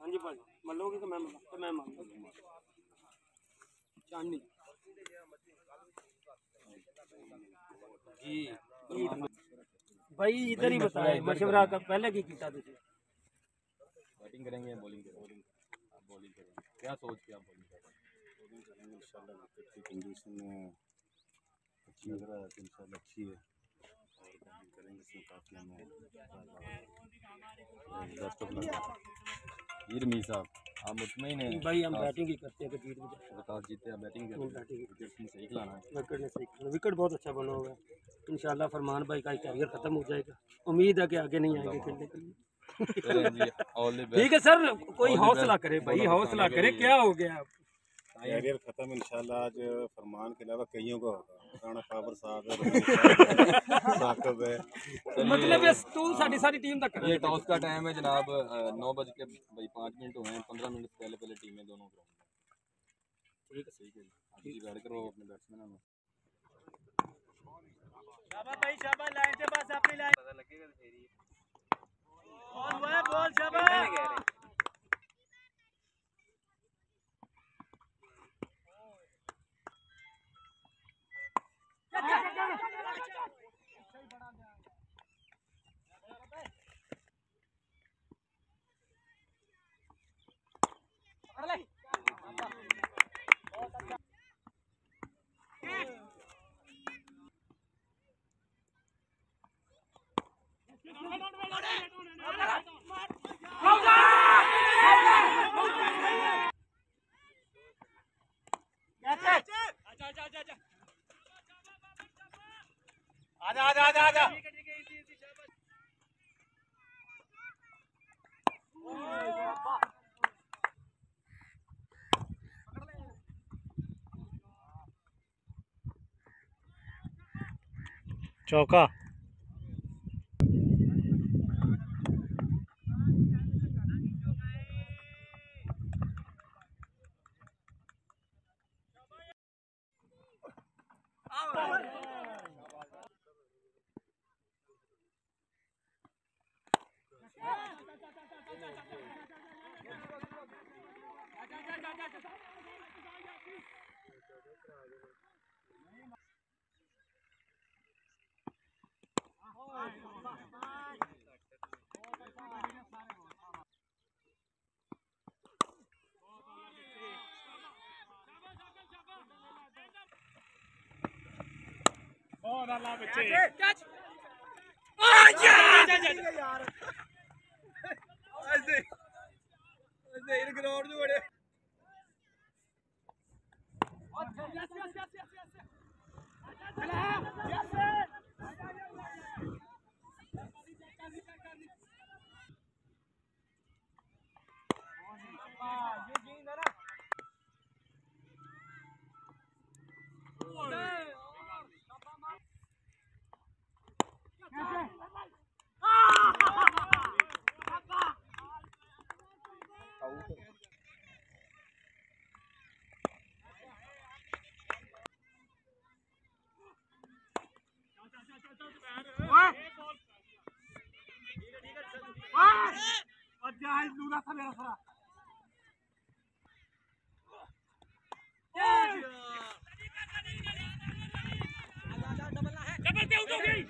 हाँ जी भाई मलोगे तो मैं मान चांदी जी भाई इधर ही बताए मशवरा का पहले की किया तुझे बैटिंग करेंगे बॉलिंग करेंगे आप बॉलिंग करेंगे क्या सोच के आप बॉलिंग करेंगे इंशाल्लाह विकेट की कंडीशन अच्छी लग रहा है तो इंशाल्लाह अच्छी है और बॉलिंग करेंगे इसमें काफ़ी हमें बेस्ट ऑफ लक हीर मी साहब आप मुतमईन हैं भाई हम बैटिंग ही करते हैं कि जीत भी बताओ जीते आप बैटिंग करते हैं विकेट सही खिलाना है विकेट ने सही विकेट बहुत अच्छा बना होगा इंशाल्लाह फरमान भाई का कैरियर खत्म हो जाएगा उम्मीद है कि आगे नहीं आएंगे खेलने के लिए ठीक है सर कोई हौसला करे भाई हौसला करे क्या हो गया कैरियर खत्म इंशाल्लाह आज फरमान के अलावा कईयों का होगा राणा बाबर साहब साकिब है मतलब तू सारी टीम तक ये टॉस का टाइम है जनाब 9:05 हुए हैं 15 मिनट पहले टीमें दोनों ग्राउंड ठीक है सही है आप जी बैठ करो अपने बैट्समैन में शाबाश भाई शाबाश लाइन से बस अपनी लाइन पता लगेगा तेरी बॉल शाबाश आजा चौका बहुत अल्लाह बच्चे कैच यार ऐसे इन ग्राउंड में बड़े लूरा था मेरा सारा डबल पे आउट हो गई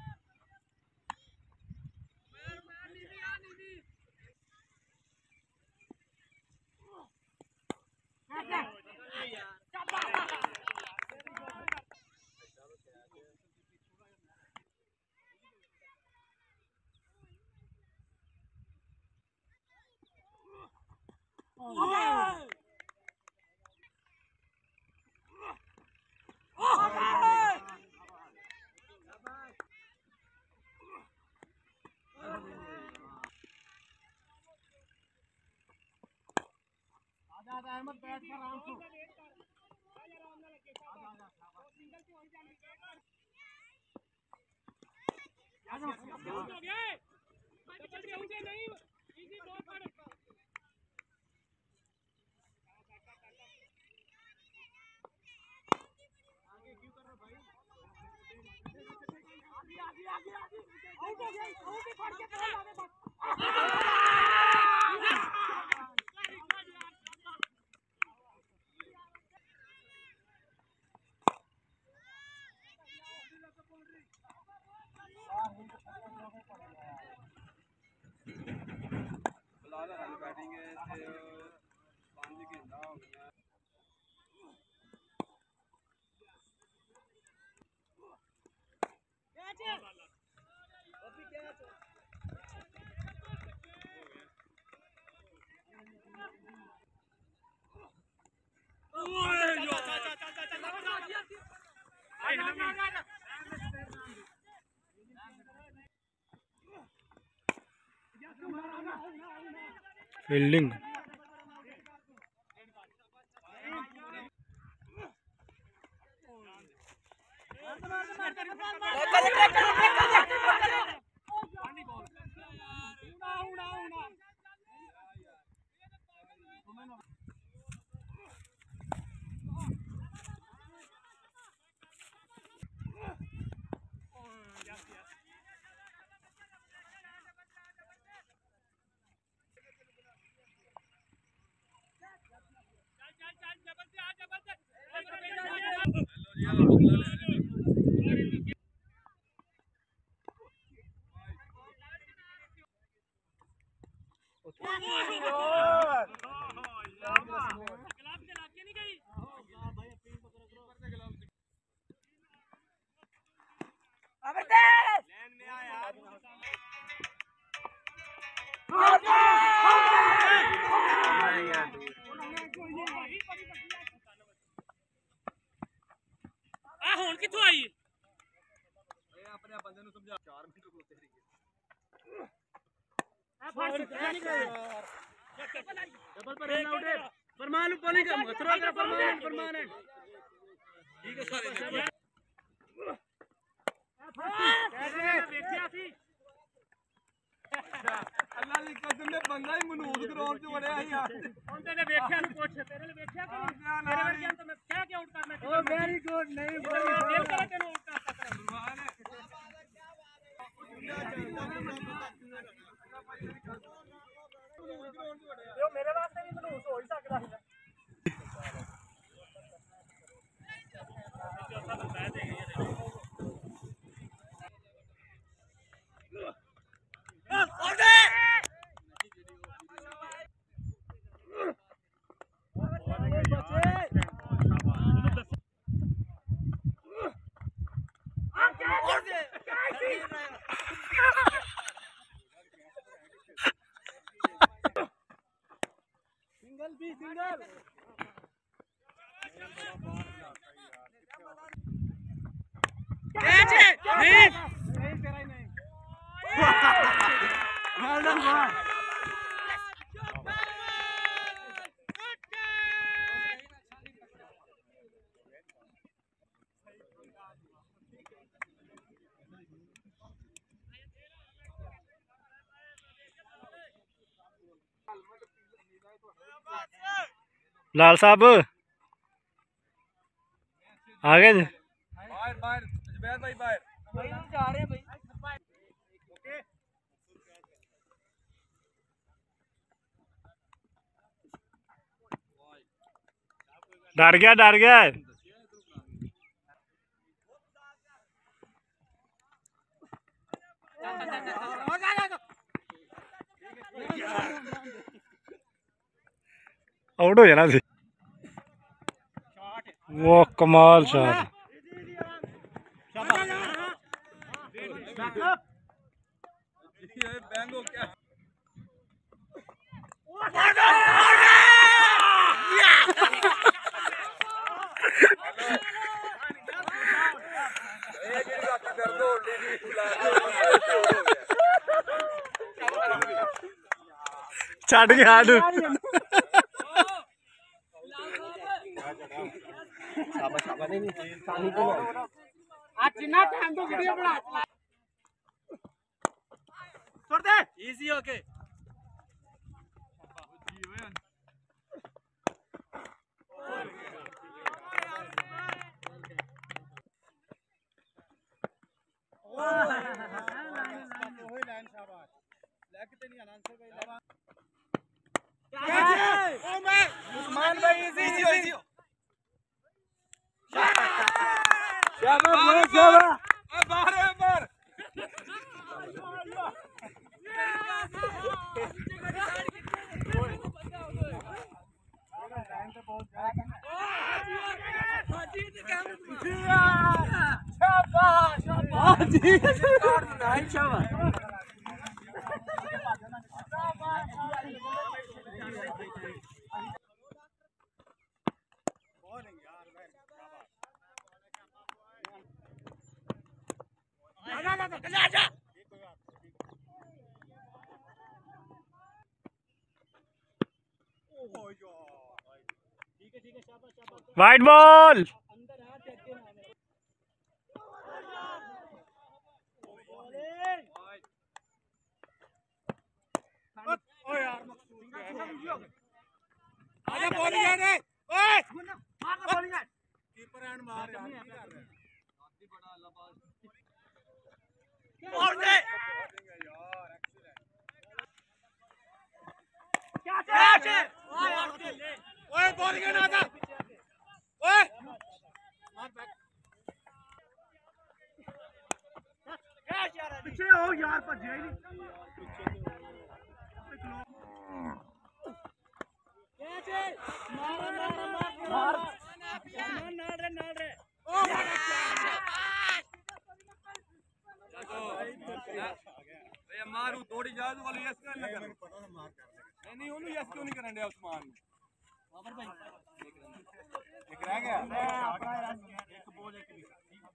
अहमद बैठ कर आराम से फील्डिंग ਹੁਣ ਕਿੱਥੋਂ ਆਈ ਆਪਣੇ ਬੰਦੇ ਨੂੰ ਸਮਝਾ 4 ਮਿੰਟ ਖਲੋਤੇ ਰਹੀ डबल पर रन आउट है फरमान बॉलिंग थ्रो कर परमानेंट ठीक है सारे देखिया सी अल्लाह दी कसम ने बंदा ही मनूद ग्राउंड च वड़िया ही यार हुन तेने देखिया नु पूछ तेरे ने देखिया कि तेरे वर्गे तो मैं क्या आउट करना ओ वेरी गुड नहीं देव करे तेने आउट कर यो मेरे वास्ते भी मनूस हो ही सकदा है सिंगल कैच नहीं तेरा ही नहीं वेल डन बॉय लाल साहब आ गए बाहर बाहर जुबैर भाई बाहर भाई हम जा रहे हैं भाई ओके डर गया आउट हो जाना सी वो कमाल शॉट बैंग हो क्या छड़ गया इजी ओके उस्मान भाई इजी इजी शाबाश बाहर वाइट बॉल आजा बॉलिंग है रे ओए मार दे बॉलिंग है कीपर हैंड मार यार की कर रहा है और दे यार एक्सीलेंट कैच ओए बॉलिंग है ना आजा ओए मार बैक कैच यार पीछे हो यार पर जाई नहीं मारू थोड़ी जाज वाली यस कर लगा नहीं ओनू यस क्यों नहीं करन दे उस्मान बाबर भाई एक रह गया एक बॉल एक भी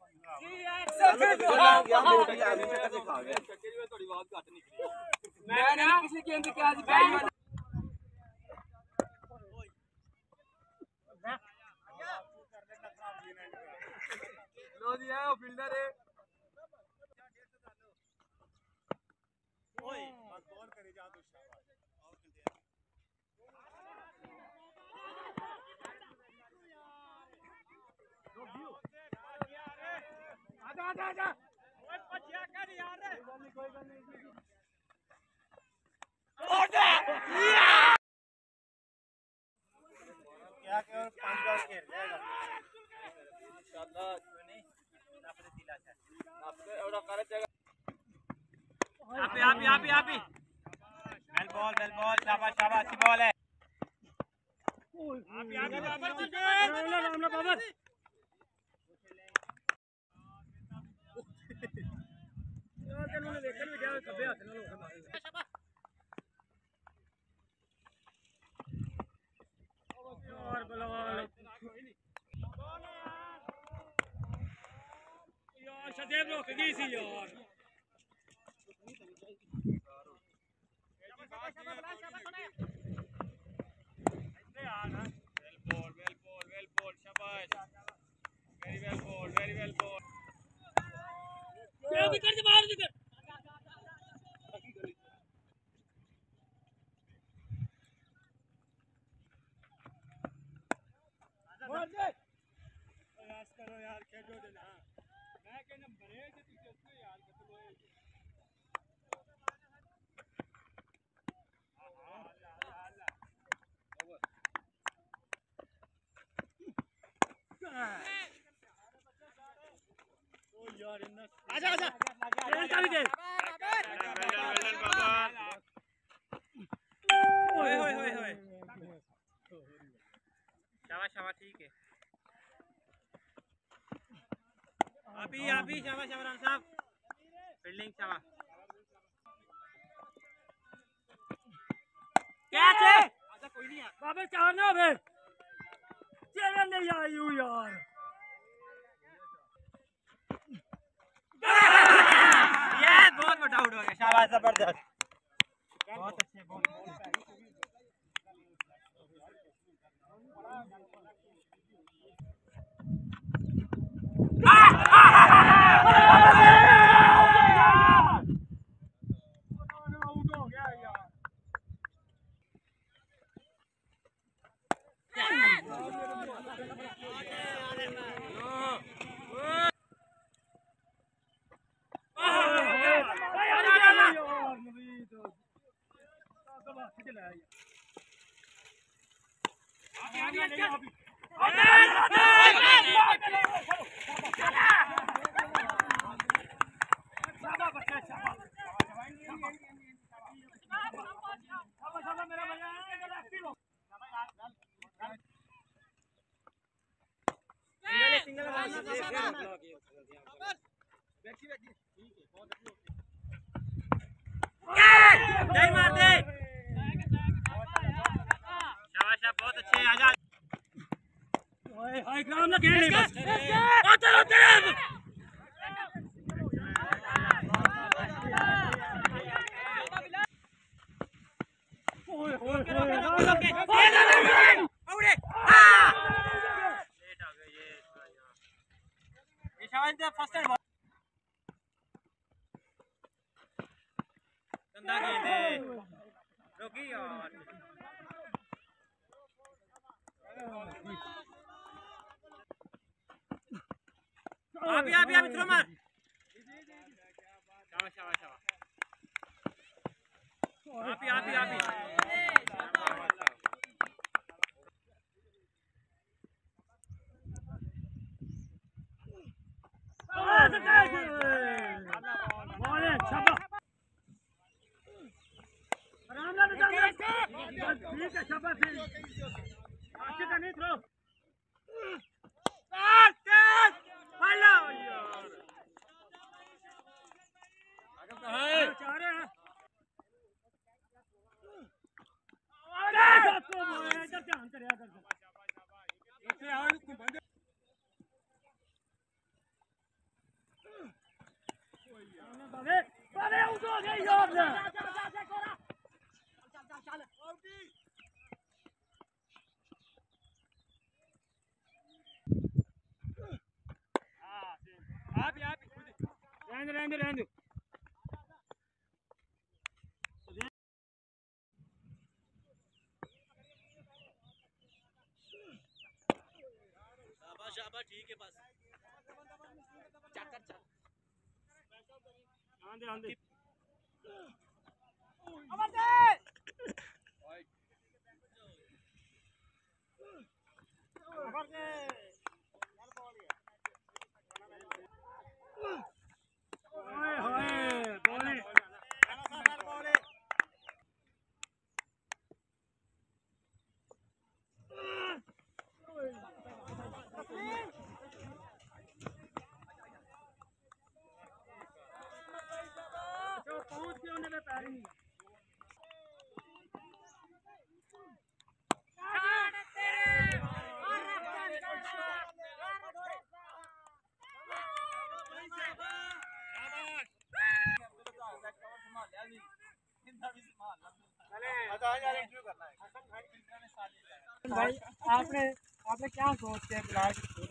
थोड़ी बात घट निकली मैं किसी के अंदर क्या आज लो दिया है फील्डर है ओए बस बॉल करे जा दो शाबाश आजा आजा आजा ओए पछिया कर यार कोई गल नहीं और दे क्या केवल 5 बॉल खेल जाएगा इंशाल्लाह नहीं अपने दिला है आपसे एवढा करत जाएगा आप वेल बॉल शाबाश शाबाश अच्छी बॉल है आप आगे बाबर रामना बाबर यार तन्ने देखन भी गया खब्बे हाथ नाल होके मारे और बलवाल यार शदेव रुक गई सी यार Well ball, shabash. Very well ball. क्या विकेट से बाहर विकेट मार दे प्रयास करो यार खेलो देना मैं के नंबर है जो तुझे उसमें यार कतलो है आजा आजा का विकेट वेल बाबा ओए होए होए होए शाबाश शाबाश ठीक है आप ही शाबाश शमरान साहब फील्डिंग शाबाश कैच है आजा कोई नहीं है बाबा चार ना बे चल नहीं आई हूं यार ये बहुत बड़ा आउट हो गया शाबाश जबरदस्त बहुत अच्छे बहुत आउट हो गया यार मेरा भैया नहीं मार दे। शाबाश बहुत अच्छे आजा। ओए हाय ग्राउंड ना खेल बस। फर्स्ट टाइम गंदा गेंद है रोकी यार। अभी थ्रो मार। शाबाश शाबाश शाबाश। अभी रहने शाबाश ठीक है बस। आंदे पहुंच के उन्हें पैर नहीं भाई आपने क्या सोच के बुलाया?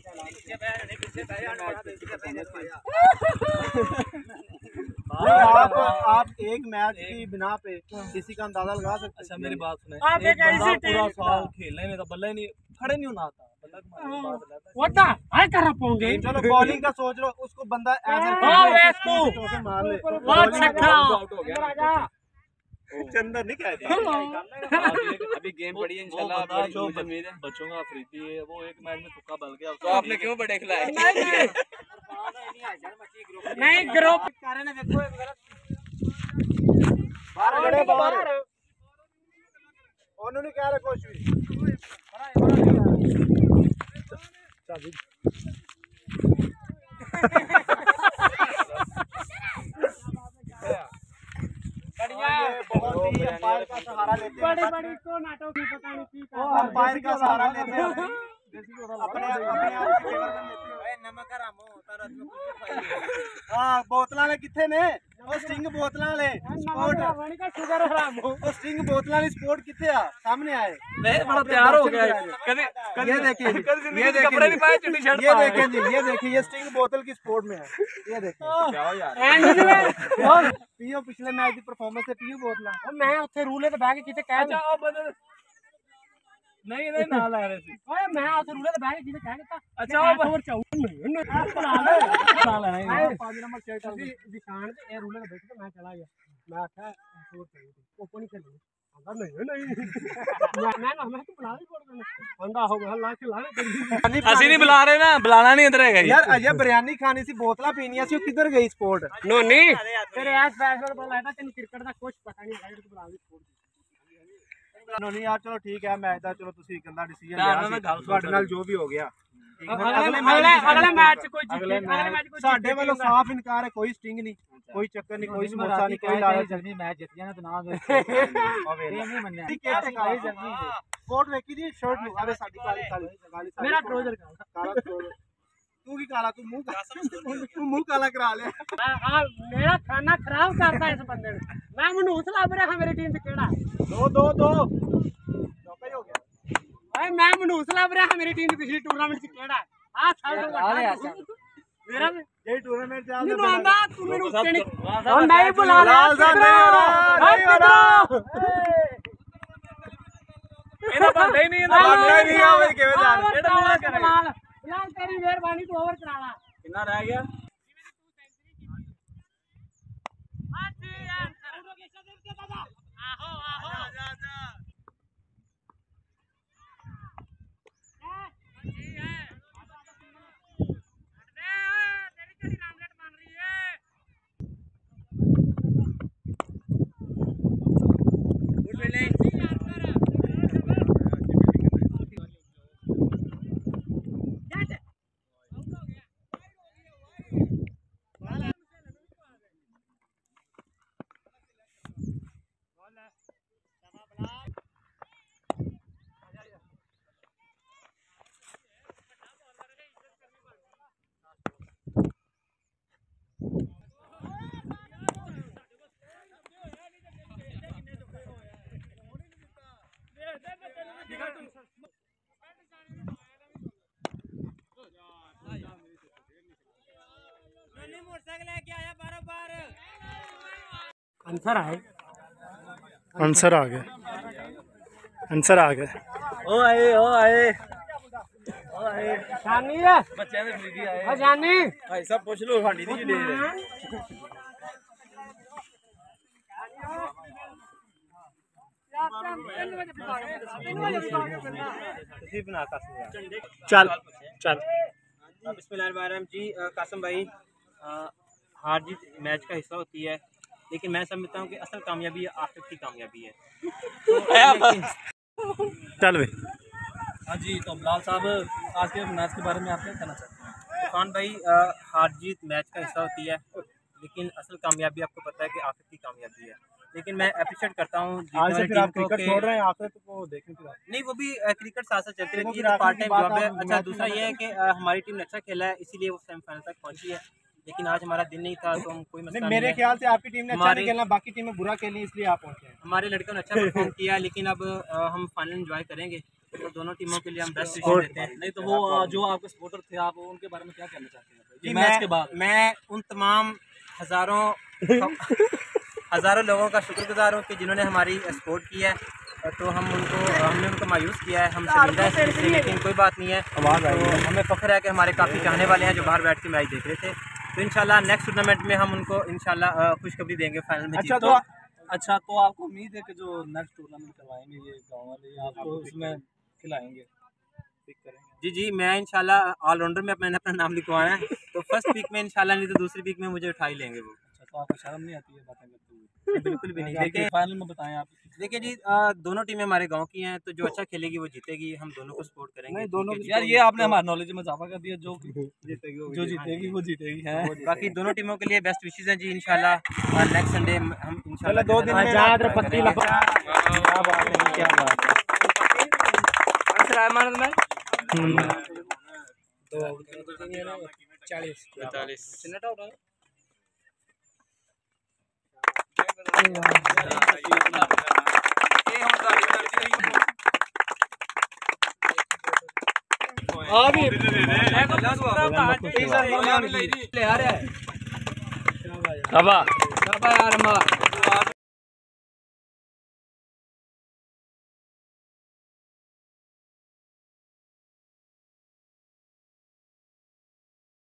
आप एक मैच की बिना पे किसी का अंदाजा लगा सकते हैं। अच्छा मेरी बात सुने, आप एक ऐसी पूरा टीम साल खेलने में तो बल्ला ही नहीं खड़े नहीं होना आता। वोटा हाय कर पाऊंगे। चलो बॉलिंग का सोच लो, उसको बंदा ऐसे मार ले। बहुत छक्का। चंदन नहीं कह दिया। अभी गेम पड़ी है इंशाल्लाह। जो बच्चों का अफरीदी है वो एक मैच में तुक्का बल गया। तो आपने क्यों बड़े खिलाए? नहीं ग्रुप कारण है देखो बाहर बाहर उन्होंने क्या रखा कुछ भी बहुत ही अंपायर का सहारा लेते हैं। बड़ी को नाटक की पता नहीं की अंपायर का सहारा लेते हैं अपने आप की फेवर में लेते हैं। नमक हरामो तारा में कुछ खाई। हां बोतलां ने किथे ने ਉਹ ਸਟਿੰਗ ਬੋਤਲਾਂ ਵਾਲੇ ਸਪੋਰਟ वणी का शुगर हराम हो। ਉਹ ਸਟਿੰਗ ਬੋਤਲਾਂ ਵਾਲੀ ਸਪੋਰਟ ਕਿੱਥੇ ਆ ਸਾਹਮਣੇ आए। मैं बड़ा तैयार हो गया है। कभी ये देखिए ये कपड़े नहीं पाए चिट्टी शर्ट ये देखें जी ये देखिए ये स्टिंग बोतल की स्पोर्ट में है। ये देखिए क्या हो यार एंड में पियो पिछले मैच की परफॉर्मेंस से पियो बोतला मैं उत्थे रूले ते बैठ के किते कह अच्छा अब नहीं नहीं ना ला रहे थे। ओए मैं उत्थे रूले ते बैठ के किते कह देता। अच्छा अब और चाऊ नहीं बना ले साला नहीं 5 नंबर शर्ट ਅਸੀਂ ਦਿਖਾਣ ਤੇ ਇਹ ਰੂਲੇ ਤੇ ਬੈਠ ਕੇ ਮੈਂ ਚਲਾ ਗਿਆ। ਮੈਂ ਆਖਿਆ ਹੋਰ ਚਾਹੀਦੀ ਉਹ ਨਹੀਂ ਕਰਨੀ ਆਂਦਾ ਨਹੀਂ ਮੈਂ ਤੂੰ ਬੁਲਾ ਲਈ ਕੋਲ ਆਂਦਾ ਹੋ ਗਿਆ ਲਾ ਕੇ ਲਾ ਕਰੀ। ਅਸੀਂ ਨਹੀਂ ਬੁਲਾ ਰਹੇ ਨਾ, ਬੁਲਾਣਾ ਨਹੀਂ ਇਧਰ ਹੈਗਾ यार अजय बिरयानी खानी सी बोतला पीनी सी किधर गई स्पोर्ट ਨੋਨੀ ਤੇਰੇ ਐਸ ਫੈਸਲੇ ਬੋਲ ਆਇਆ ਤੈਨੂੰ ਕ੍ਰਿਕਟ ਦਾ ਕੁਝ ਪਤਾ ਨਹੀਂ ਹੈਗਾ ਤੂੰ ਬੁਲਾ ਲਈ ਸਪੋਰਟ। नहीं यार चलो ठीक है मैच का चलो तुसी गंदा डिसीजन यार, लिया मैं सी गल सुन ਤੁਹਾਡੇ ਨਾਲ जो भी हो गया अगले मैच कोई अगले मैच साडे वालों साफ इनकार है, कोई स्टिंग नहीं, कोई चक्कर नहीं, कोई समोसा नहीं, कोई लालच जल्दी मैच जीत गया ना तो ना ये नहीं मनया टिकट काली जल्दी स्पोर्ट वेखी दी शर्ट नु अबे साडी काली मेरा ट्राउजर काला तू की काला तू मुंह काला करा ले मेरा खाना खराब करता है इस बंदे ने। मैं मनूस लब रहा मेरी टीम से केड़ा दो चौका ही हो गया भाई, मैं मनूस लब रहा मेरी टीम पिछली टूर्नामेंट से केड़ा आ साल मेरा ये टूर्नामेंट चल नहीं आंदा तू मेरे उत्ते नहीं और नहीं बुला लाल सा नहीं ਇਹਦਾ ਬੰਦਾ ਹੀ ਨਹੀਂ ਇਹਦਾ ਬੰਦਾ ਹੀ ਨਹੀਂ ਆਵੇ ਕਿਵੇਂ ਜਾਣ ਕਿਹੜਾ ਮੂੰਹ ਕਰੇ लाल तेरी मेहरबानी तू ओवर करा ला ਕਿੰਨਾ ਰਹਿ ਗਿਆ आंसर आए आंसर आ गया आंसर आ गया ओ आए जानी है ਬੱਚਿਆਂ ਦੇ ਫਰੀਦੀ ਆਏ ओ जानी ਭਾਈ ਸਾਹਿਬ ਪੁੱਛ ਲਓ ਸਾਡੀ ਨਹੀਂ ਦੇ ਤੁਸੀਂ ਬਣਾ ਕਾਸਮ चल चल बिस्मिल्लाहिर्रहमानिर्रहीम जी कासम भाई हार जीत मैच का हिस्सा होती है, लेकिन मैं समझता हूँ कि असल कामयाबी आखिर की कामयाबी है। चल भाई हाँ जी, तो बिलाल साहब आज के मैच के बारे में आप क्या कहना चाहते हैं? तूफान भाई हार जीत मैच का हिस्सा होती है, लेकिन असल कामयाबी आपको पता है कि आखिर की कामयाबी है। लेकिन मैं अप्रिशिएट करता हूँ आज से फिर आप क्रिकेट छोड़ रहे हैं, आखिर को देखें फिर नहीं, वो भी क्रिकेट साथ साथ चलती रहती है, पार्ट टाइम जॉब है। अच्छा, दूसरा ये है कि हमारी टीम ने अच्छा खेला है, इसीलिए वो सेमीफाइनल तक पहुंची है, लेकिन आज हमारा दिन नहीं था तो हम कोई मसला नहीं। मेरे ख्याल से आपकी टीम ने अच्छा नहीं खेला, बाकी टीमें बुरा खेली, इसलिए आप पहुंचे हैं। हमारे लड़कों ने अच्छा परफॉर्म किया, लेकिन अब हम फाइनल एंजॉय करेंगे, तो दोनों टीमों के लिए हम बेस्ट विशेस देते हैं। नहीं तो वो जो आपके सपोर्टर थे, आप उनके बारे में क्या कहना चाहते हैं मैच के बाद? मैं उन तमाम हज़ारों लोगों का शुक्रगुजार हूँ कि जिन्होंने हमारी सपोर्ट की है, तो हमने उनको मायूस किया है, हम शर्मिंदा है इससे, लेकिन कोई बात नहीं है। तो हमें फ़ख्र है कि हमारे काफ़ी चाहने वाले हैं जो बाहर बैठ के मैच देख रहे थे। तो इंशाल्लाह नेक्स्ट टूर्नामेंट में हम उनको इंशाल्लाह खुशखबरी देंगे फाइनल में। अच्छा, तो आपको उम्मीद है कि जो नेक्स्ट टूर्नामेंट करवाएंगे ये गाँव वाले, आपको उसमें खिलाएंगे, पिक करेंगे? जी, मैं इंशाल्लाह ऑलराउंडर में मैंने अपना नाम लिखवाया है, तो फर्स्ट पिक में इंशाल्लाह, नहीं तो दूसरी पिक में मुझे उठा ही लेंगे वो। अच्छा, तो आपको शर्म नहीं आती है बातें करते हुए? बिल्कुल भी नहीं। देखिए फाइनल में बताएं आप। देखिए जी, दोनों टीमें हमारे गांव की हैं, तो जो अच्छा खेलेगी वो जीतेगी, हम दोनों को सपोर्ट करेंगे। नहीं, दोनों यार, ये आपने हमारे नॉलेज में इजाफा कर दिया, जो जीतेगी वो जीतेगी है। बाकी दोनों टीमों के लिए बेस्ट विशेस हैं जी। इंशाल्लाह नेक्स्ट संडे हम इंशाल्लाह 2 दिन में आजाद पत्ती लगा। क्या बात है आंसर आया मानद में 40 सिनेट आउट है। अब